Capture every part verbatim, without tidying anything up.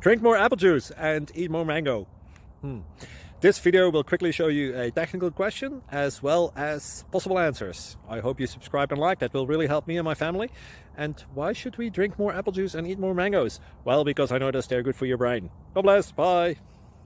Drink more apple juice and eat more mango. Hmm. This video will quickly show you a technical question as well as possible answers. I hope you subscribe and like, that will really help me and my family. And why should we drink more apple juice and eat more mangoes? Well, because I noticed they're good for your brain. God bless, bye!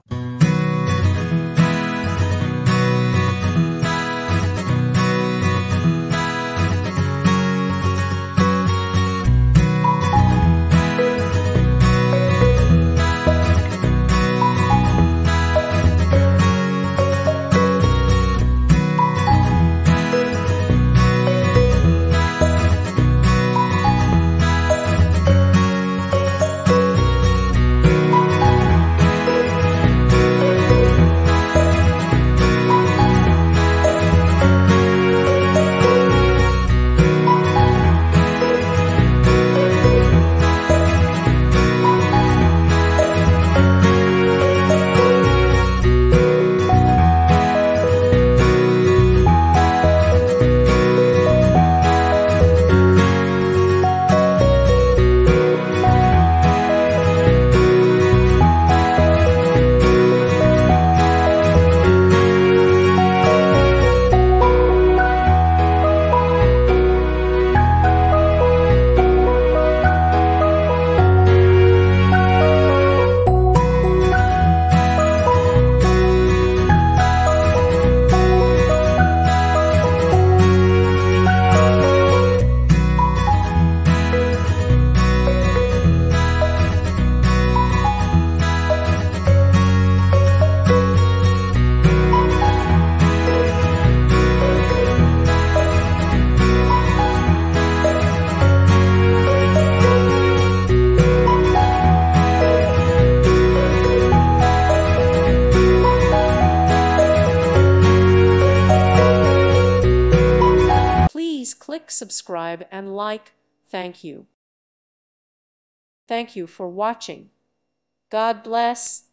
Please click subscribe and like. Thank you. Thank you for watching. God bless.